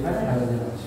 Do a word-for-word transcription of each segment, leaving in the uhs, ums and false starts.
সেখানে হ্যালোজেন আছে।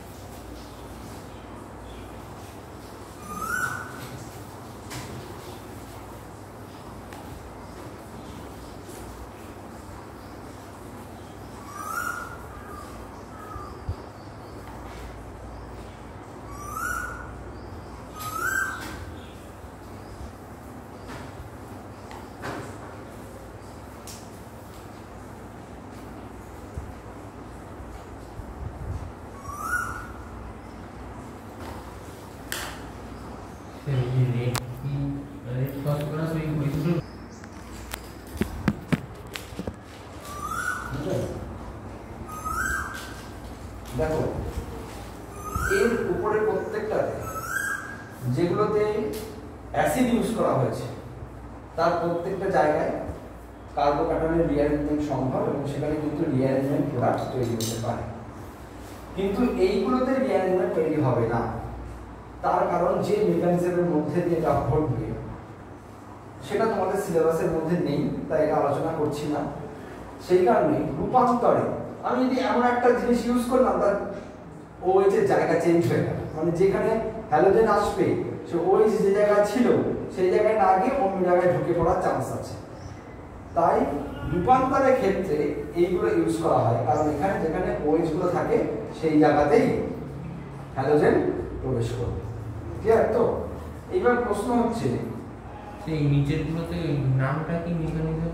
দেখো এর উপরে প্রত্যেকটাতে যেগুলোতে অ্যাসিড ইউজ করা হয়েছে তার প্রত্যেকটা জায়গায় কার্বোক্যাটায়নের রিঅ্যারেঞ্জমেন্ট সম্ভব এবং সেখানে কিন্তু রিঅ্যারেঞ্জমেন্ট প্রোডাক্ট তৈরি হতে পারে। কিন্তু এইগুলোতে রিঅ্যারেঞ্জমেন্ট তৈরি হবে না, তার কারণ যে মেকানিজমের মধ্যে দিয়ে এটা ঘটবে সেটা তোমাদের সিলেবাসের মধ্যে নেই, তাই এটা আলোচনা করছি না। সেই কারণে রূপান্তরে আমি যদি এমন একটা জিনিস ইউজ করলাম তার ওএইচ এর জায়গা চেঞ্জ হয়ে গেল, মানে যেখানে হ্যালোজেন আসবে সে ওএইচ যে জায়গায় ছিল সেই জায়গায় না গিয়ে অন্য জায়গায় ঢুকে পড়ার চান্স আছে। তাই রূপান্তরের ক্ষেত্রে এইগুলো ইউজ করা হয়, কারণ এখানে যেখানে ওএইচ গুলো থাকে সেই জায়গাতেই হ্যালোজেন প্রবেশ করবে। ক্লিয়ার তো? এইবার প্রশ্ন হচ্ছে সেই নিচের গুলোতে নামটা কি মেকানিজম?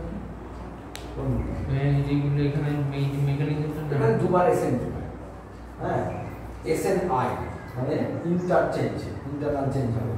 যেগুলো এখানে মেকানিজমটা এখানে দুবার এসএন হ্যাঁ এসএন আই মানে ইন্টারচেঞ্জ, ইন্টারনাল চেঞ্জ হবে।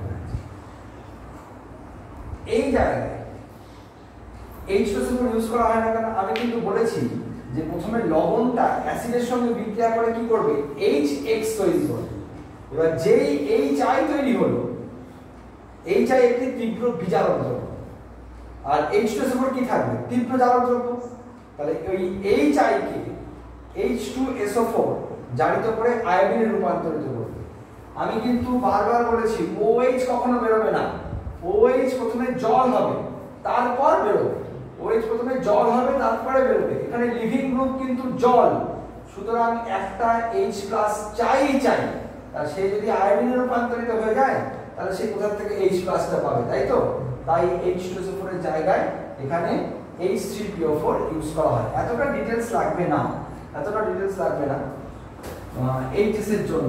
এই জায়গায় H two S O four use করা হয় না কেন? আমি কিন্তু বলেছি যে প্রথমে লবণটা অ্যাসিডের সঙ্গে বিক্রিয়া করে কি করবে, এইচ এক্স তৈরি করবে। এবার যেই এইচ আই তৈরি হলো, এইচ আই একটি তীব্র বিজারক দ্রব্য আর H two S O four কি থাকবে, তীব্র জারক দ্রব্য। তাহলে ওই এইচ আই কে H two S O four জারিত করে আয়োডিনে রূপান্তরিত করবে। আমি কিন্তু বারবার বলেছি ওএইচ কখনো বেরোবে না, ওএইচ প্রথমে জল হবে তারপর বেরোবে, ওএইচ প্রথমে জল হবে তারপরে বেরোবে। এখানে লিভিং গ্রুপ কিন্তু জল, সুতরাং একটা এইচ প্লাস চাই চাই, আর সে যদি আয়োডিনে রূপান্তরিত হয়ে যায় তাহলে সে কোথা থেকে এইচ প্লাসটা পাবে, তাই তো? তাই H two S O four এর জায়গায় এখানে H three P O four use করা হয়। এতটা ডিটেইলস লাগবে না, এতটা ডিটেইলস লাগবে না এইচএস এর জন্য।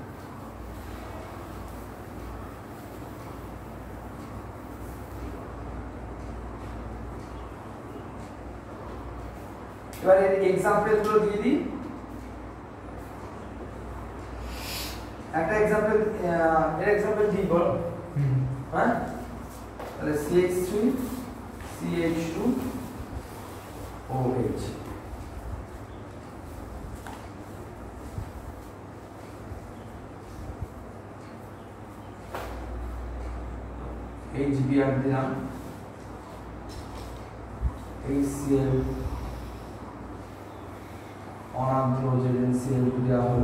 এবার এর एग्जांपल গুলো দিয়ে দিই। একটা एग्जांपल এর एग्जांपल দি বল। হ্যাঁ তাহলে C H three C H two O H H B R দিলাম, এইচ সি এল অনাদ্র জেড সি এল দেওয়া হলো।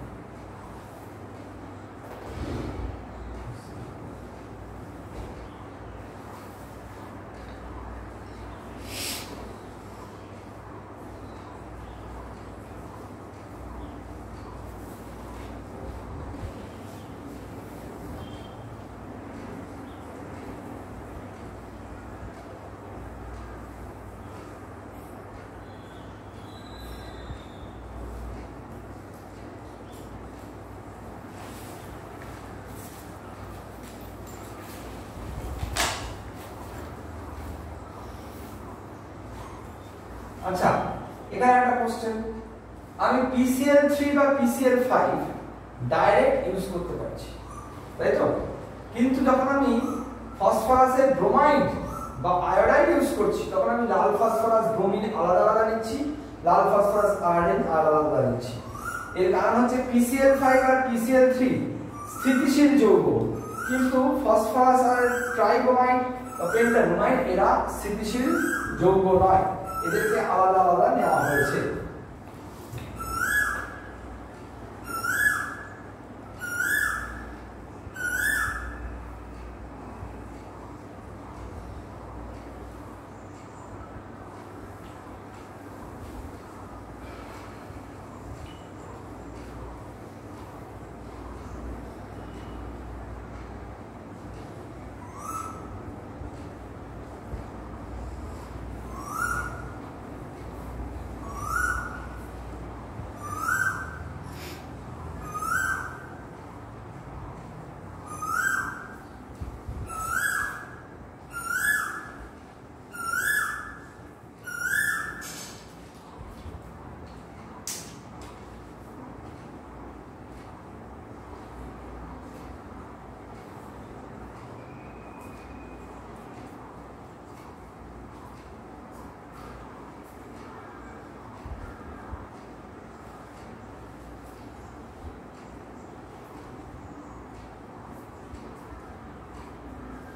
আচ্ছা এখানে একটা কোশ্চেন, আমি পি সি এল থ্রি বা P C L five direct use করতে পারছি, তাই তো? কিন্তু যখন আমি ফসফরাসের ব্রোমাইড বা আয়োডাইড ইউজ করছি তখন আমি লাল ফসফরাস ব্রোমিন আলাদা আলাদা নিচ্ছি, লাল ফসফরাস আয়োডিন আলাদা আলাদা নিচ্ছি। এর কারণ হচ্ছে পি সি এল ফাইভ আর পি সি এল থ্রি স্থিতিশীল যৌগ, কিন্তু ফসফরাস আর ট্রাইব্রোমাইড বা পেন্টাব্রোমাইড এরা স্থিতিশীল যৌগ নয়, এদেরকে আলাদা আলাদা নেওয়া হয়েছে।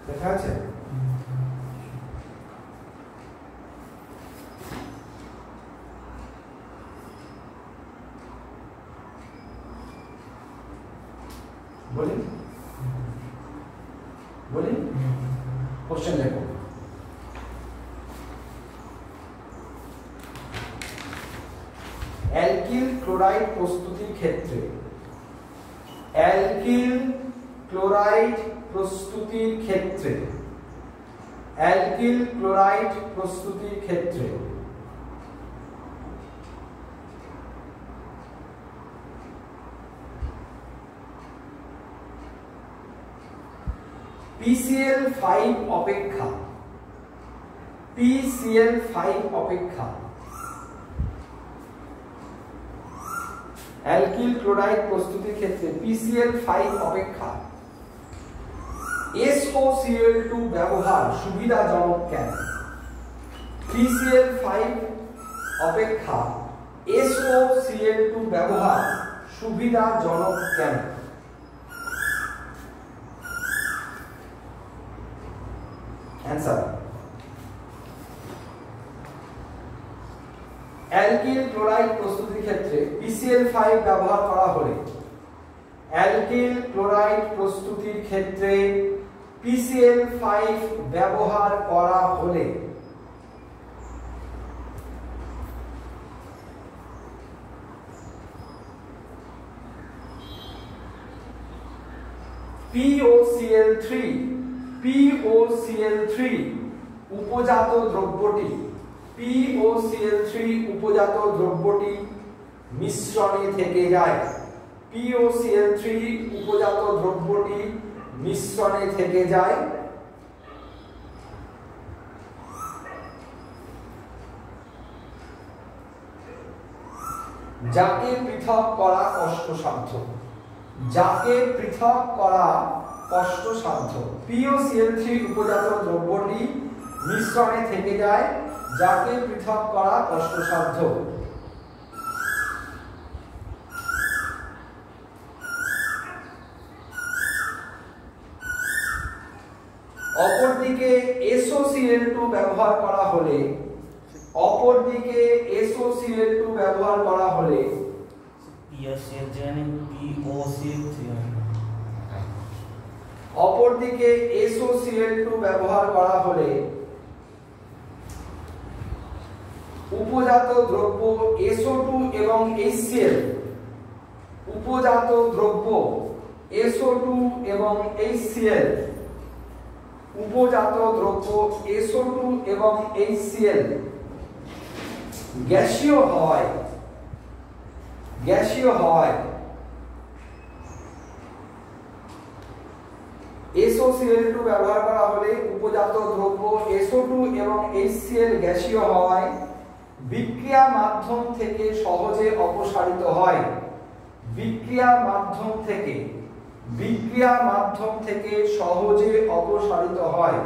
দেখা আছে? বলি বলি কোশ্চেন দেখো। অ্যালকিল ক্লোরাইড প্রস্তুতির ক্ষেত্রে অ্যালকিল ক্লোরাইড প্রস্তুতির ক্ষেত্রে অ্যালকিল ক্লোরাইড প্রস্তুতির ক্ষেত্রে পি সি এল ফাইভ অপেক্ষা পি সি এল ফাইভ অপেক্ষা অ্যালকিল ক্লোরাইড প্রস্তুতির ক্ষেত্রে পি সি এল ফাইভ অপেক্ষা S O C L two ব্যবহার সুবিধাজনক কেন? পি সি এল ফাইভ অপেক্ষা S O C L two ব্যবহার সুবিধাজনক কেন? অ্যানসার, অ্যালকিল ক্লোরাইড প্রস্তুতির ক্ষেত্রে পি সি এল ফাইভ ব্যবহার করা হলে অ্যালকিল ক্লোরাইড প্রস্তুতির ক্ষেত্রে পি সি এল ফাইভ ব্যবহার করা হলে P O C L three P O C L three উপজাত দ্রব্যটি P O C L three উপজাত দ্রব্যটি মিশ্রণে থেকে যায় P O C L three উপজাত দ্রব্যটি মিশ্রণে থেকে যায় যাকে পৃথক করা কষ্টসাধ্য যাকে পৃথক করা কষ্টসাধ্য P O C L three উপজাত দ্রব্যটি মিশ্রণে থেকে যায় যাকে পৃথক করা কষ্টসাধ্য। অপরদিকে S O C L two ব্যবহার করা হলে অপরদিকে S O C L two ব্যবহার করা হলে অপরদিকে S O C L two ব্যবহার করা হলে উপজাত দ্রব্য এস ও টু এবং এইচ সি এল উপজাত দ্রব্য এস ও টু এবং এইচ সি এল উপজাত দ্রব্য এস ও টু এবং এইচ সি এল গ্যাসীয় হয় গ্যাসীয় হয় S O C L two ব্যবহার করা হলে উপজাত দ্রব্য এস ও টু এবং এইচ সি এল গ্যাসীয় হয় বিক্রিয়া মাধ্যম থেকে সহজে অপসারিত হয় বিক্রিয়া মাধ্যম থেকে বিক্রিয়া মাধ্যম থেকে সহজে অপসারিত হয়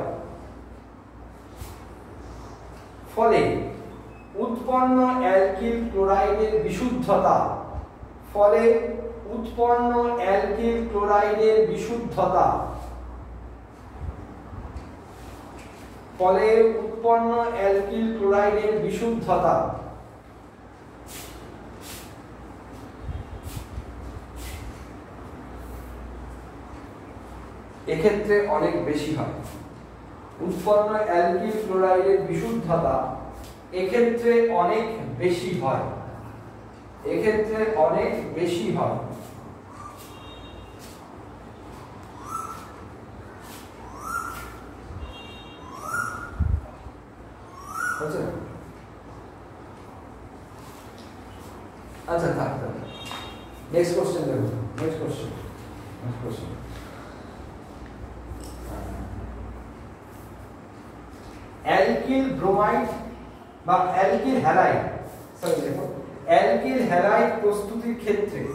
ফলে উৎপন্ন অ্যালকিল ক্লোরাইডের বিশুদ্ধতা ফলে উৎপন্ন অ্যালকিল ক্লোরাইডের বিশুদ্ধতা ফলে উৎপন্ন অ্যালকিল ক্লোরাইডের বিশুদ্ধতা এক্ষেত্রে অনেক বেশি হয় উৎপন্ন অ্যালকিল ক্লোরাইডের বিশুদ্ধতা এক্ষেত্রে অনেক বেশি হয় এক্ষেত্রে অনেক বেশি হয় আচ্ছা থাক থাক নেক্সট কোশ্চেন দেখো next question next question alkyl bromide বা অ্যালকিল হ্যালাইড সরি দেখো অ্যালকিল হ্যালাইড প্রস্তুতির ক্ষেত্রে